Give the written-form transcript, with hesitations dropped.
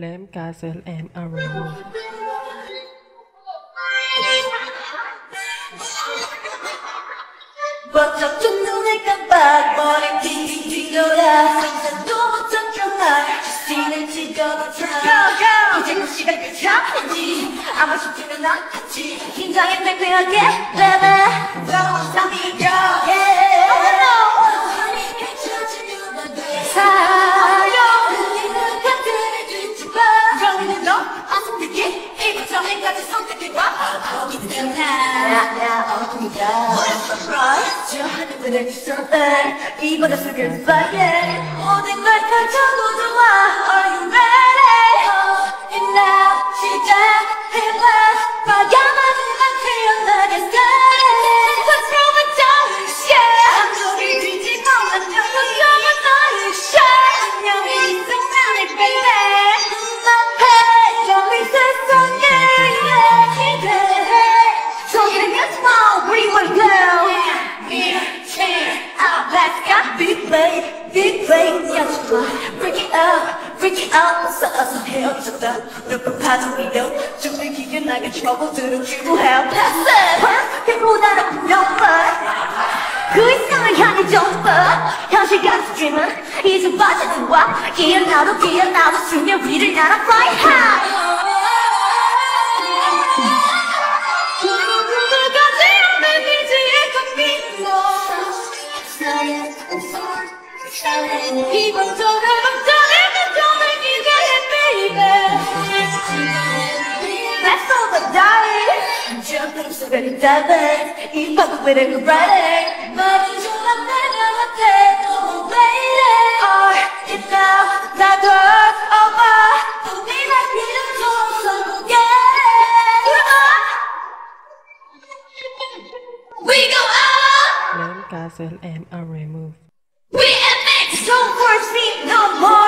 Lamp gases and are removed. 번쩍 뜬 눈을 깜빡 머리 띵띵 뒤돌아 상상도 못한 경험 시신을 찍어도 차 이제 그 시간 괜찮은지 아마 쉽지는 않겠지 긴장해 맹맹하게 baby Don't stop me girl yeah 사랑 흘리는 카드를 뒤집어 그러면 너 어서 느끼 이거 전에까지 선택해봐 어디든 나 어디가 저 하늘들의 미소들 이보다 속을 fire 모든 걸 펼쳐도 좋아 Are you ready? And now 시작해봐 과감하지만 태어나게 started What's wrong with you? Yeah 한쪽을 뒤집어 안녕도 너무 너를 shine 안녕히 이 순간을 baby 눈앞에 저기 세상에 기대해 저기는 연습만 우리 will go Let's go big play 연습만 Freak it out 써서 헤어졌다 높은 파도 위로 준비 기계나게 trouble 주부해 Pass it perfect보다는 분명한 그 이상을 향해 jump 현실 같은 dream은 이제 빠져들와 기어나도 수면 위를 날아 fly high 이번처럼 멈춰내는 정을 기대해 baby Let's over die 저처럼 속을 dive 이 밤을 waiting and writing 말은 좀만 내려한테 너무 waiting Or it now 나도 over 우리가 필요 좀 성공해 We go up Lamp gases and are removed. We NMIXX Don't force me no more